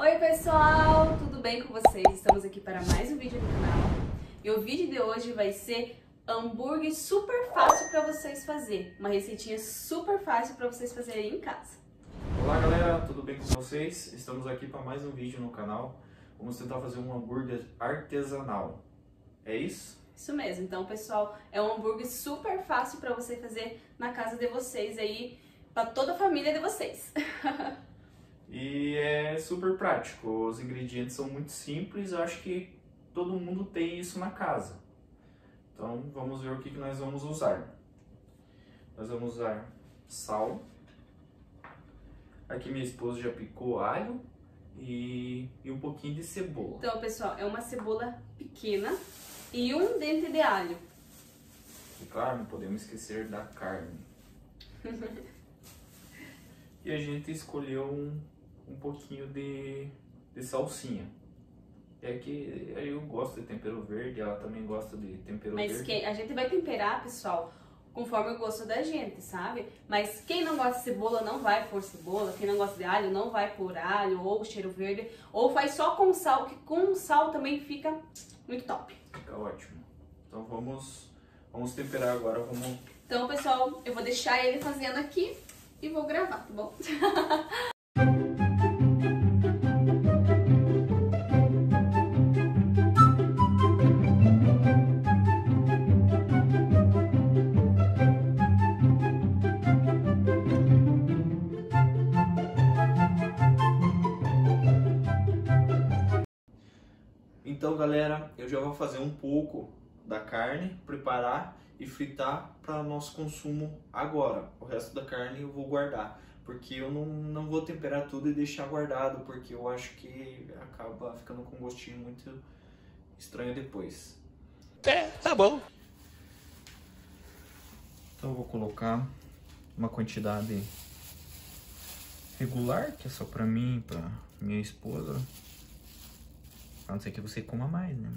Oi pessoal, tudo bem com vocês? Estamos aqui para mais um vídeo no canal. E o vídeo de hoje vai ser hambúrguer super fácil para vocês fazer. Uma receitinha super fácil para vocês fazerem em casa. Olá galera, tudo bem com vocês? Estamos aqui para mais um vídeo no canal. Vamos tentar fazer um hambúrguer artesanal. É isso? Isso mesmo. Então pessoal, é um hambúrguer super fácil para você fazer na casa de vocês aí, para toda a família de vocês. E é super prático, os ingredientes são muito simples, eu acho que todo mundo tem isso na casa. Então vamos ver o que nós vamos usar. Nós vamos usar sal. Aqui minha esposa já picou alho e um pouquinho de cebola. Então pessoal, é uma cebola pequena e um dente de alho. E claro, não podemos esquecer da carne. E a gente escolheu um pouquinho de salsinha. É que eu gosto de tempero verde, ela também gosta de tempero verde. Mas a gente vai temperar, pessoal, conforme o gosto da gente, sabe? Mas quem não gosta de cebola não vai pôr cebola, quem não gosta de alho não vai pôr alho ou cheiro verde, ou faz só com sal, que com sal também fica muito top. Fica ótimo. Então vamos temperar agora. Então, pessoal, eu vou deixar ele fazendo aqui e vou gravar, tá bom? Então galera, eu já vou fazer um pouco da carne, preparar e fritar para nosso consumo agora. O resto da carne eu vou guardar, porque eu não vou temperar tudo e deixar guardado, porque eu acho que acaba ficando com um gostinho muito estranho depois. É, tá bom. Então eu vou colocar uma quantidade regular, que é só para mim e para minha esposa. A não ser que você coma mais, né?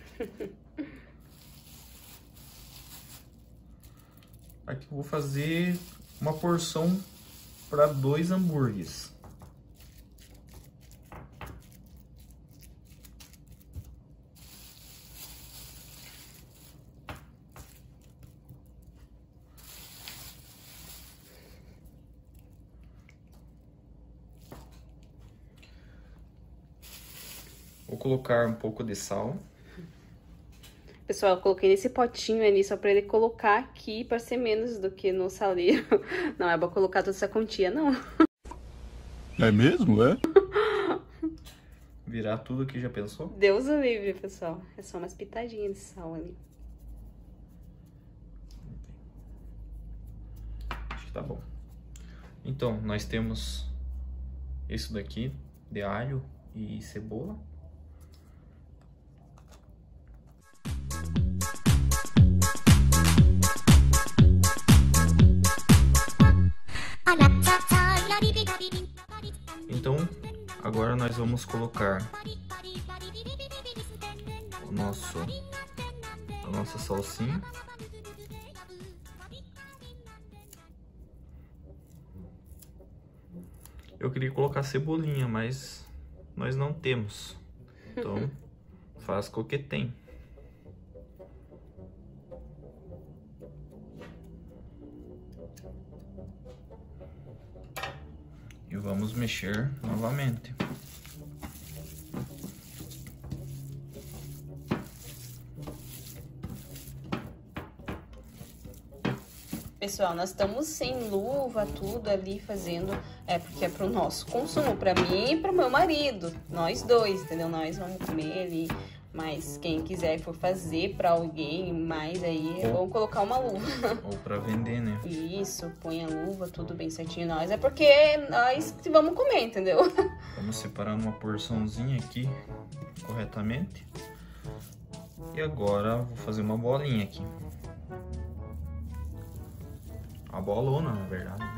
Aqui eu vou fazer uma porção para 2 hambúrgueres. Vou colocar um pouco de sal. Pessoal, eu coloquei nesse potinho ali só pra ele colocar aqui pra ser menos do que no saleiro. Não é pra colocar toda essa quantia, não. É mesmo, é? Virar tudo aqui, já pensou? Deus o livre, pessoal. É só umas pitadinhas de sal ali. Acho que tá bom. Então, nós temos isso daqui de alho e cebola. Então, agora nós vamos colocar a nossa salsinha. Eu queria colocar cebolinha, mas nós não temos. Então, faz com o que tem. E vamos mexer novamente. Pessoal, nós estamos sem luva, tudo ali fazendo, porque é pro nosso consumo, pra mim e pro meu marido, nós dois, entendeu? Nós vamos comer ali, mas quem quiser for fazer pra alguém mais aí, vamos colocar uma luva. Ou pra vender, né? Isso, põe a luva, tudo bem certinho. Nós é porque nós que vamos comer, entendeu? Vamos separar uma porçãozinha aqui corretamente. E agora vou fazer uma bolinha aqui. Uma bolona, na verdade, né?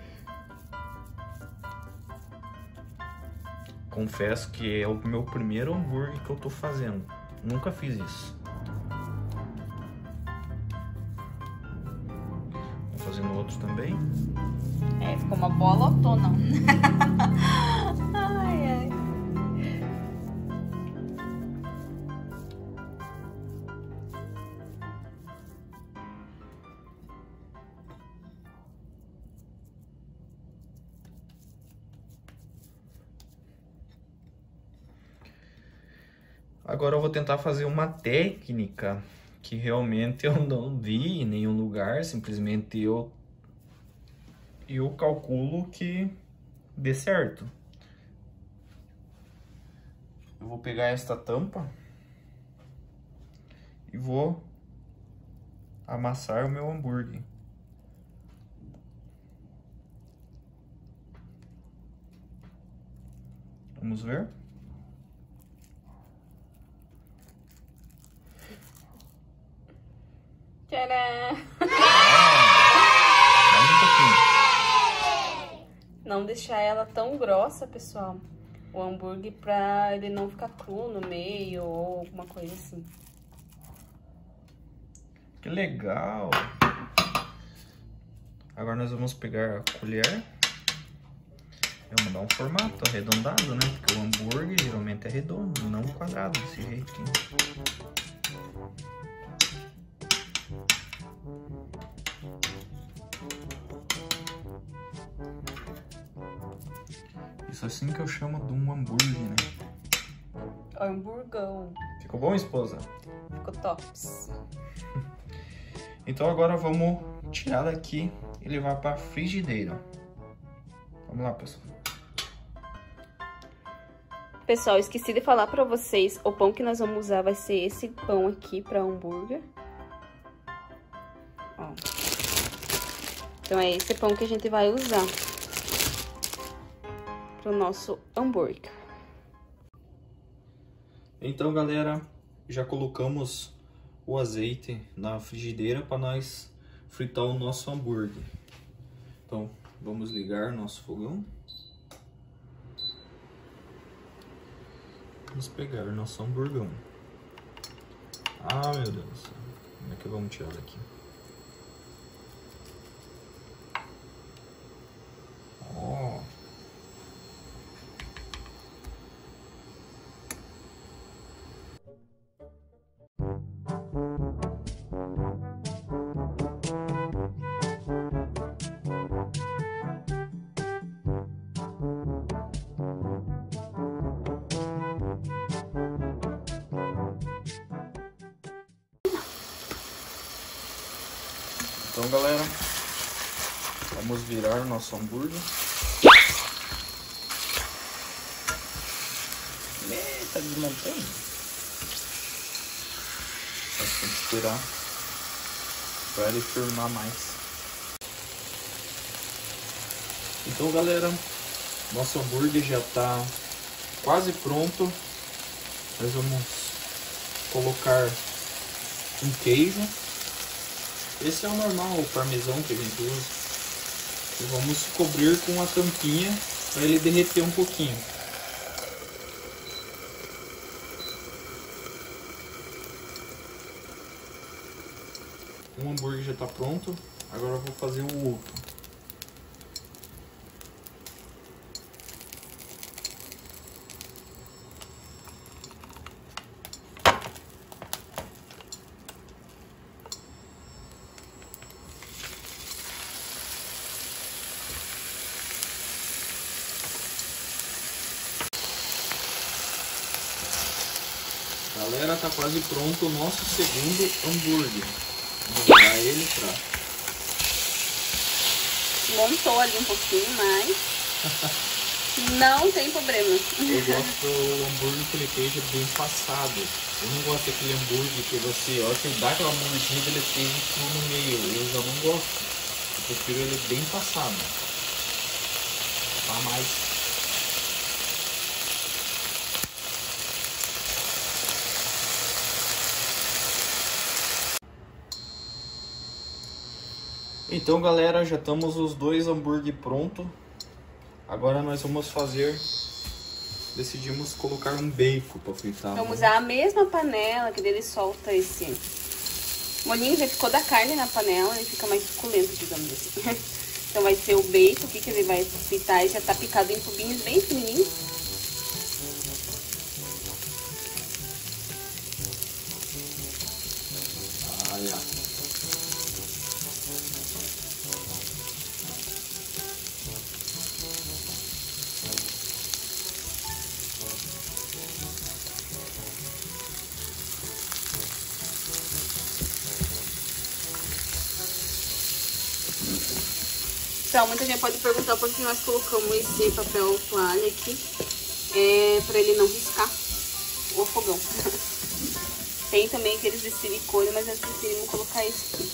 Confesso que é o meu primeiro hambúrguer que eu tô fazendo. Nunca fiz isso. Vou fazendo outros também. Ficou uma bolotona. Ai, ai. Agora eu vou tentar fazer uma técnica que realmente eu não vi em nenhum lugar, simplesmente eu calculo que dê certo. Eu vou pegar esta tampa e vou amassar o meu hambúrguer. Vamos ver? Tcharam! Mais um pouquinho. Não deixar ela tão grossa, pessoal, o hambúrguer, pra ele não ficar cru no meio ou alguma coisa assim. Que legal! Agora nós vamos pegar a colher. Vamos dar um formato arredondado, né? Porque o hambúrguer geralmente é redondo, não quadrado, desse jeito aqui. Isso assim que eu chamo de um hambúrguer, né? Hamburgão. Ficou bom, esposa? Ficou tops. Então agora vamos tirar daqui e levar para a frigideira. Vamos lá, pessoal. Pessoal, esqueci de falar pra vocês, o pão que nós vamos usar vai ser esse pão aqui pra hambúrguer. Ó. Então é esse pão que a gente vai usar pro nosso hambúrguer. Então, galera, já colocamos o azeite na frigideira para nós fritar o nosso hambúrguer. Então, vamos ligar nosso fogão. Vamos pegar nosso hamburgão. Ah, meu Deus do céu. Como é que vamos tirar daqui? Ó. Então, galera, vamos virar o nosso hambúrguer. Tá desmontando. Tem que esperar para ele firmar mais. Então, galera, nosso hambúrguer já tá quase pronto. Nós vamos colocar um queijo. Esse é o normal, o parmesão que a gente usa. E vamos cobrir com a tampinha para ele derreter um pouquinho. Um hambúrguer já está pronto. Agora eu vou fazer o outro. Galera, tá quase pronto o nosso segundo hambúrguer. Vou virar ele pra... Montou ali um pouquinho mais. Não tem problema. Eu gosto do hambúrguer que ele esteja bem passado. Eu não gosto daquele hambúrguer que você, ó, que dá aquela mordida e ele esteja cru no meio. Eu já não gosto. Eu prefiro ele bem passado. Pra mais. Então, galera, já estamos os dois hambúrguer pronto. Agora nós vamos fazer... Decidimos colocar um bacon para fritar. Vamos usar a mesma panela que dele solta esse molinho, já ficou da carne na panela, ele fica mais suculento, digamos assim. Então vai ser o bacon aqui que ele vai fritar e já tá picado em cubinhos bem fininhos. Olha. Então, muita gente pode perguntar por que nós colocamos esse papel toalha aqui. Pra ele não riscar o fogão. Tem também aqueles de silicone, mas nós preferimos colocar esse aqui.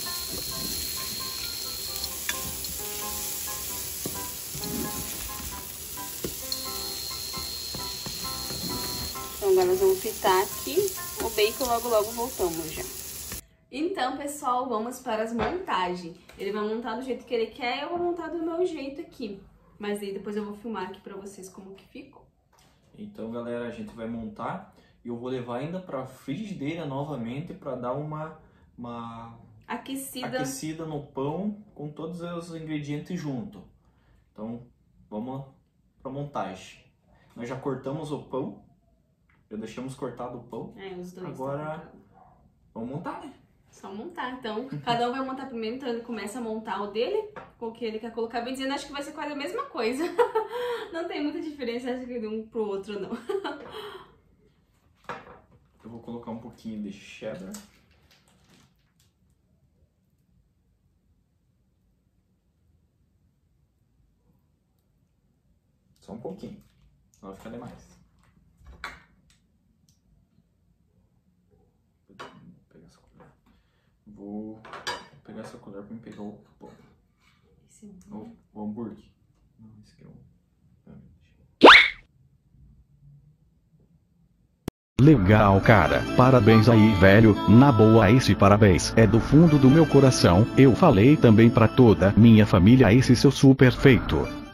Então agora nós vamos fritar aqui o bacon, logo voltamos já. Então, pessoal, vamos para as montagens. Ele vai montar do jeito que ele quer, eu vou montar do meu jeito aqui. Mas aí depois eu vou filmar aqui pra vocês como que ficou. Então, galera, a gente vai montar e eu vou levar ainda pra frigideira novamente pra dar uma aquecida no pão com todos os ingredientes junto. Então, vamos pra montagem. Nós já cortamos o pão, já deixamos cortado o pão. Os dois. Agora, vamos montar, né? Só montar. Então, cada um vai montar primeiro, então ele começa a montar o dele, com o que ele quer colocar. Bem dizendo, acho que vai ser quase a mesma coisa. Não tem muita diferença, acho que de um pro outro, não. Eu vou colocar um pouquinho de cheddar. Só um pouquinho, não vai ficar demais. Vou pegar essa colher para me pegar o pão. O hambúrguer. Não, esse aqui é o... Legal, cara. Parabéns aí, velho. Na boa, esse parabéns é do fundo do meu coração. Eu falei também pra toda minha família esse seu super feito.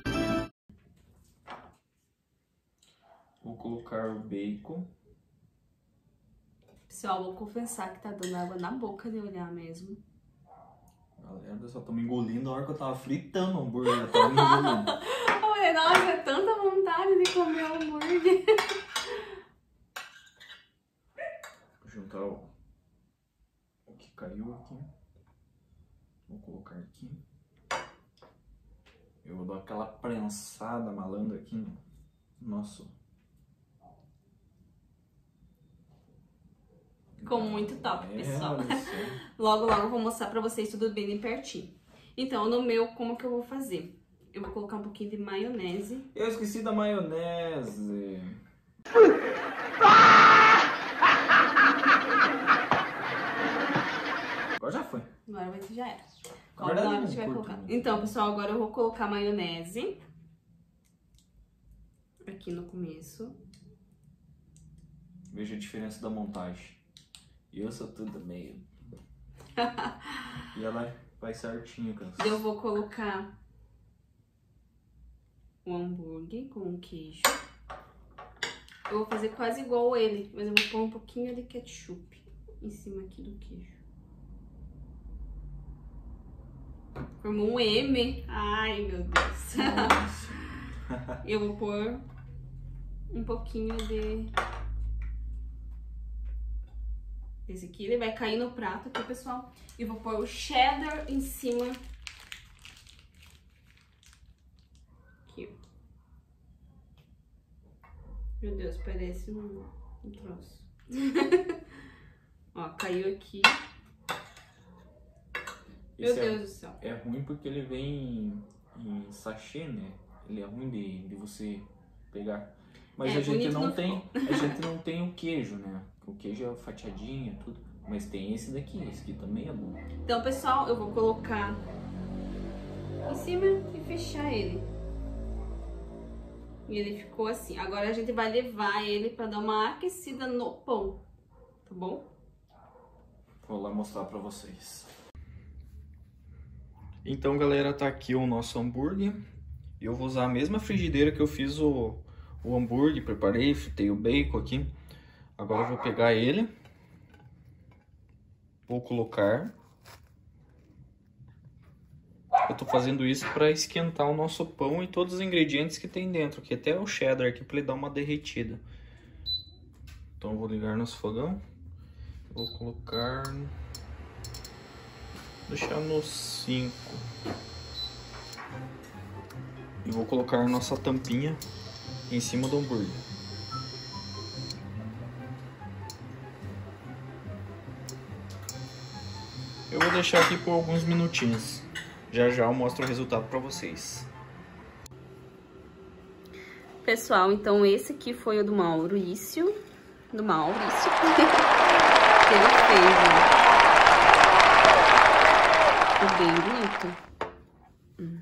Vou colocar o bacon. Pessoal, vou confessar que tá dando água na boca de olhar mesmo. Galera, eu só tô me engolindo na hora que eu tava fritando o hambúrguer. Eu tava me engolindo. Olha, nossa, é tanta vontade de comer o hambúrguer. Vou juntar o que caiu aqui. Vou colocar aqui. Eu vou dar aquela prensada malandra aqui no nosso... Ficou muito top, pessoal. Logo eu vou mostrar pra vocês tudo bem de pertinho. Então, no meu, como que eu vou fazer? Eu vou colocar um pouquinho de maionese. Eu esqueci da maionese. Agora já foi. Agora vai que já era. Agora a gente vai colocar. Então, pessoal, agora eu vou colocar maionese. Aqui no começo. Veja a diferença da montagem. Eu sou tudo meio. E ela vai certinho, cara. Eu vou colocar o hambúrguer com o queijo. Eu vou fazer quase igual ele, mas eu vou pôr um pouquinho de ketchup em cima aqui do queijo. Formou um M. Ai, meu Deus. Eu vou pôr um pouquinho desse aqui. Ele vai cair no prato aqui, pessoal. E vou pôr o cheddar em cima. Aqui. Meu Deus, parece um troço. Ó, caiu aqui. Meu Deus do céu. É ruim porque ele vem em sachê, né? Ele é ruim de você pegar. Mas a gente não tem o queijo, né? O queijo é fatiadinho e tudo. Mas tem esse daqui, esse aqui também é bom. Então, pessoal, eu vou colocar em cima e fechar ele. E ele ficou assim. Agora a gente vai levar ele pra dar uma aquecida no pão. Tá bom? Vou lá mostrar pra vocês. Então, galera, tá aqui o nosso hambúrguer. E eu vou usar a mesma frigideira que eu fiz o hambúrguer. Preparei, fritei o bacon aqui. Agora eu vou pegar ele. Vou colocar. Eu tô fazendo isso para esquentar o nosso pão e todos os ingredientes que tem dentro. Aqui até o cheddar aqui para ele dar uma derretida. Então eu vou ligar nosso fogão. Vou colocar... deixar no 5. E vou colocar nossa tampinha em cima do hambúrguer. Eu vou deixar aqui por alguns minutinhos. Já já eu mostro o resultado pra vocês. Pessoal, então esse aqui foi o do Maurício. Que ele fez, ó. Ficou bem bonito.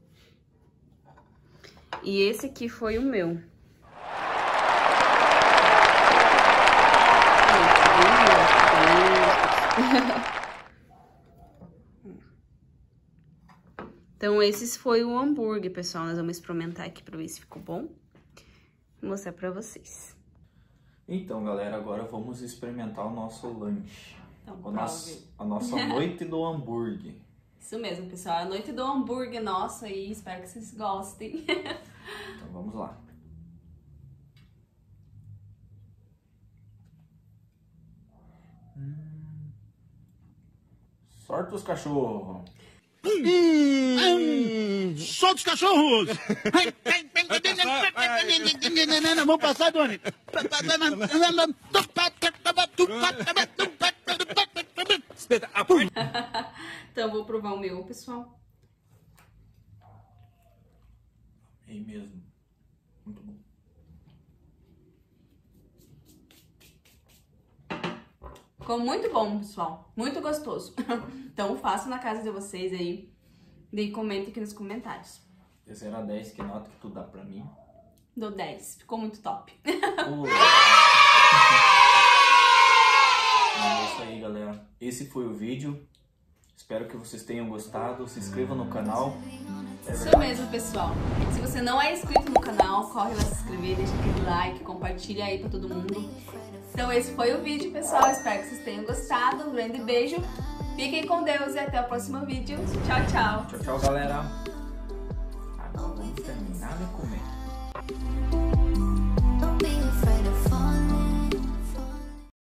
E esse aqui foi o meu. Então, esses foi o hambúrguer, pessoal. Nós vamos experimentar aqui pra ver se ficou bom. Vou mostrar pra vocês. Então, galera, agora vamos experimentar o nosso lanche. Então, a nossa noite do hambúrguer. Isso mesmo, pessoal. A noite do hambúrguer nossa e espero que vocês gostem. Então, vamos lá. Sorte os cachorros. Solta os cachorros! Vamos passar, Doni! Então, eu vou provar o meu, pessoal. É mesmo. Muito bom. Ficou muito bom, pessoal. Muito gostoso. Então, façam na casa de vocês aí. E comentem aqui nos comentários. De 0 a 10, que nota que tu dá pra mim? Dou 10. Ficou muito top. É isso aí, galera. Esse foi o vídeo. Espero que vocês tenham gostado. Se inscrevam no canal. Isso mesmo, pessoal. Se você não é inscrito no canal, corre lá se inscrever, deixa aquele like, compartilha aí pra todo mundo. Então esse foi o vídeo, pessoal. Espero que vocês tenham gostado. Um grande beijo. Fiquem com Deus e até o próximo vídeo. Tchau, tchau. Tchau, tchau, galera. Agora vamos terminar de comer. Don't be afraid of